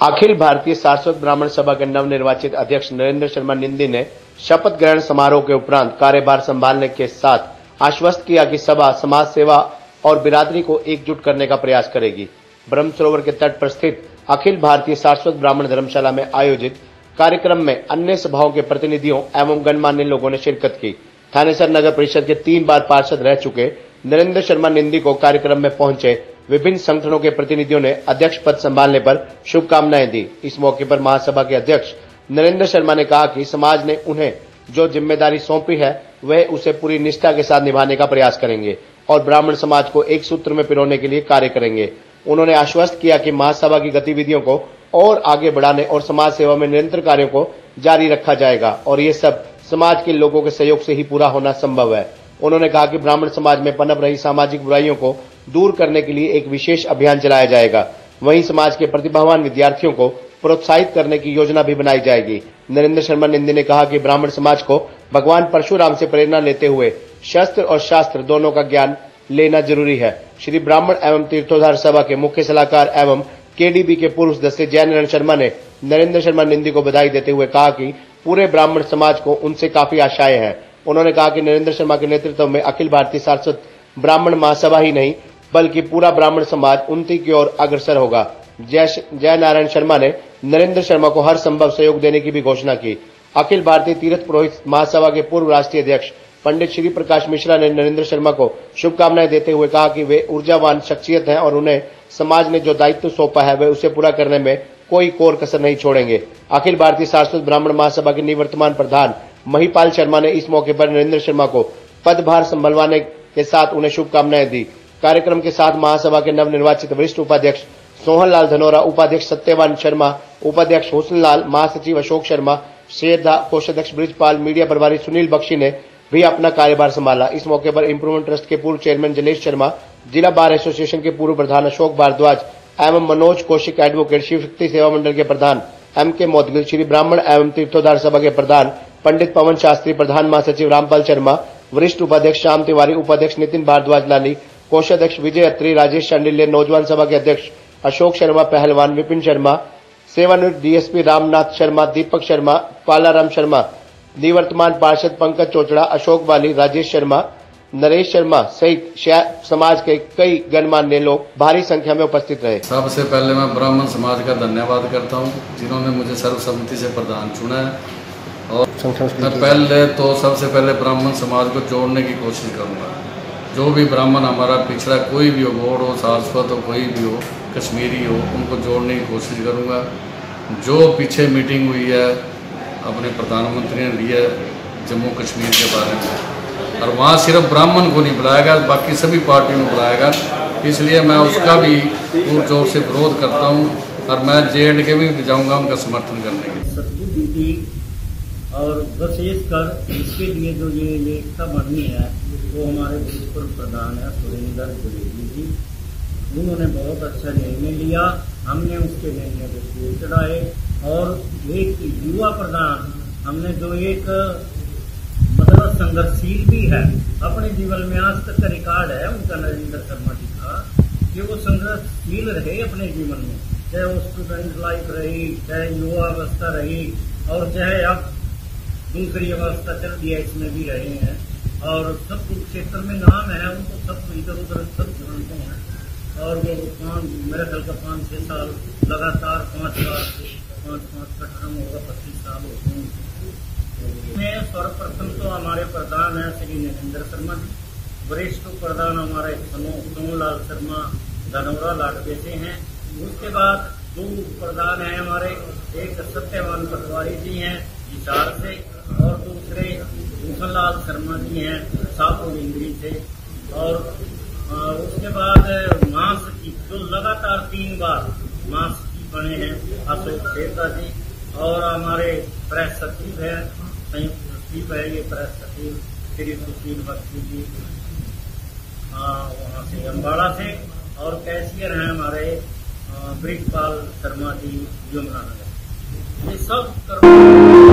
अखिल भारतीय सारस्वत ब्राह्मण सभा के नवनिर्वाचित अध्यक्ष नरेंद्र शर्मा निंदी ने शपथ ग्रहण समारोह के उपरांत कार्यभार संभालने के साथ आश्वस्त किया कि सभा समाज सेवा और बिरादरी को एकजुट करने का प्रयास करेगी। ब्रह्म सरोवर के तट पर स्थित अखिल भारतीय सारस्वत ब्राह्मण धर्मशाला में आयोजित कार्यक्रम में अन्य सभाओं के प्रतिनिधियों एवं गणमान्य लोगों ने शिरकत की। थानेसर नगर परिषद के 3 बार पार्षद रह चुके नरेंद्र शर्मा निंदी को कार्यक्रम में पहुंचे विभिन्न संगठनों के प्रतिनिधियों ने अध्यक्ष पद संभालने पर शुभकामनाएं दी। इस मौके पर महासभा के अध्यक्ष नरेंद्र शर्मा ने कहा कि समाज ने उन्हें जो जिम्मेदारी सौंपी है वह उसे पूरी निष्ठा के साथ निभाने का प्रयास करेंगे और ब्राह्मण समाज को एक सूत्र में पिरोने के लिए कार्य करेंगे। उन्होंने आश्वस्त किया कि महासभा की गतिविधियों को और आगे बढ़ाने और समाज सेवा में निरंतर कार्यों को जारी रखा जाएगा और ये सब समाज के लोगों के सहयोग से ही पूरा होना संभव है। उन्होंने कहा कि ब्राह्मण समाज में पनप रही सामाजिक बुराइयों को दूर करने के लिए एक विशेष अभियान चलाया जाएगा। वहीं समाज के प्रतिभावान विद्यार्थियों को प्रोत्साहित करने की योजना भी बनाई जाएगी। नरेंद्र शर्मा निंदी ने कहा कि ब्राह्मण समाज को भगवान परशुराम से प्रेरणा लेते हुए शस्त्र और शास्त्र दोनों का ज्ञान लेना जरूरी है। श्री ब्राह्मण एवं तीर्थोद्धार सभा के मुख्य सलाहकार एवं केडीबी के पूर्व सदस्य जयनारायण शर्मा ने नरेंद्र शर्मा निंदी को बधाई देते हुए कहा कि पूरे ब्राह्मण समाज को उनसे काफी आशाएं हैं। उन्होंने कहा कि नरेंद्र शर्मा के नेतृत्व में अखिल भारतीय सारस्वत ब्राह्मण महासभा ही नहीं बल्कि पूरा ब्राह्मण समाज उन्नति की ओर अग्रसर होगा। जय नारायण शर्मा ने नरेंद्र शर्मा को हर संभव सहयोग देने की भी घोषणा की। अखिल भारतीय तीर्थ पुरोहित महासभा के पूर्व राष्ट्रीय अध्यक्ष पंडित श्री प्रकाश मिश्रा ने नरेंद्र शर्मा को शुभकामनाएं देते हुए कहा कि वे ऊर्जावान शख्सियत हैं और उन्हें समाज ने जो दायित्व सौंपा है वे उसे पूरा करने में कोई कोर कसर नहीं छोड़ेंगे। अखिल भारतीय सारस्वत ब्राह्मण महासभा के निवर्तमान प्रधान महिपाल शर्मा ने इस मौके पर नरेंद्र शर्मा को पदभार संभालने के साथ उन्हें शुभकामनाएं दी। कार्यक्रम के साथ महासभा के नवनिर्वाचित वरिष्ठ उपाध्यक्ष सोहन लाल धनोरा, उपाध्यक्ष सत्यवान शर्मा, उपाध्यक्ष हुसन लाल, महासचिव अशोक शर्मा, शेरदा, कोषाध्यक्ष ब्रिजपाल, मीडिया प्रभारी सुनील बख्शी ने भी अपना कार्यभार संभाला। इस मौके पर इंप्रूवमेंट ट्रस्ट के पूर्व चेयरमैन जलेश शर्मा, जिला बार एसोसिएशन के पूर्व प्रधान अशोक भारद्वाज एवं मनोज कौशिक एडवोकेट, शिव शक्ति सेवा मंडल के प्रधान एम.के. मौदगिल, श्री ब्राह्मण एवं तीर्थोद्धार सभा के प्रधान पंडित पवन शास्त्री, प्रधान महासचिव रामपाल शर्मा, वरिष्ठ उपाध्यक्ष श्याम तिवारी, उपाध्यक्ष नितिन भारद्वाज लाली, कोषाध्यक्ष विजय अत्री, राजेश चांडिल्य, नौजवान सभा के अध्यक्ष अशोक शर्मा, पहलवान विपिन शर्मा, सेवानिवृत्त डीएसपी रामनाथ शर्मा, दीपक शर्मा, पालाराम शर्मा, निवर्तमान पार्षद पंकज चोचड़ा, अशोक बाली, राजेश शर्मा, नरेश शर्मा सहित समाज के कई गणमान्य लोग भारी संख्या में उपस्थित रहे। सबसे पहले मैं ब्राह्मण समाज का धन्यवाद करता हूं जिन्होंने मुझे सर्वसम्मति से प्रधान चुना है और मैं पहले तो सबसे पहले ब्राह्मण समाज को जोड़ने की कोशिश करूंगा। जो भी ब्राह्मण हमारा पिछड़ा कोई भी हो, गौड़ हो, सारस्वत हो, कोई भी हो, कश्मीरी हो, उनको जोड़ने की कोशिश करूंगा। जो पीछे मीटिंग हुई है अपने प्रधानमंत्री ने ली है जम्मू कश्मीर के बारे में और वहाँ सिर्फ ब्राह्मण को नहीं बुलाएगा, बाकी सभी पार्टियों को बुलाएगा, इसलिए मैं उसका भी पूर्ण जोर से विरोध करता हूँ और मैं जे.एंड.के में जाऊँगा उनका समर्थन करने के लिए। सदबुद्धि और विशेषकर इसके लिए जो ये एकता बननी है वो हमारे भूतपूर्व प्रधान है सुरेंद्र द्विवेदी जी, उन्होंने बहुत अच्छा निर्णय लिया। हमने उसके निर्णय को सिर चढ़ाए और एक युवा प्रधान हमने जो एक मतलब संघर्षशील भी है, अपने जीवन में आज तक का रिकॉर्ड है उनका नरेंद्र शर्मा जी का कि वो संघर्षशील रहे अपने जीवन में, चाहे वो स्टूडेंट लाइफ रही, चाहे युवा अवस्था रही और चाहे अब दूसरी अवस्था चल रही है इसमें भी रहे हैं और सब क्षेत्र में नाम है, उनको सब इधर उधर सब जानते हैं और वो मेरे ख्याल का 5-6 साल लगातार 5 बार 5 का टर्म होगा, 25 साल होते हैं। सर्वप्रथम तो हमारे प्रधान है श्री नरेंद्र शर्मा जी, वरिष्ठ प्रधान हमारे सोनलाल शर्मा धनौरा लाडवे से हैं। उसके बाद 2 प्रधान हैं हमारे, एक सत्यवान पटवारी जी हैं हिसार से और दूसरे हुसनलाल शर्मा जी हैं सापुर इंद्री से और उसके बाद महासचिव जो लगातार 3 बार महासचिव बने हैं अशोक शेरदा जी और हमारे प्रेस सचिव है संयुक्त सचिव है ये प्रेस सचिव श्री सुशील बख्शी जी वहाँ से अम्बाड़ा से और कैशियर हैं हमारे ब्रिजपाल शर्मा जी यमुनानगर। ये सब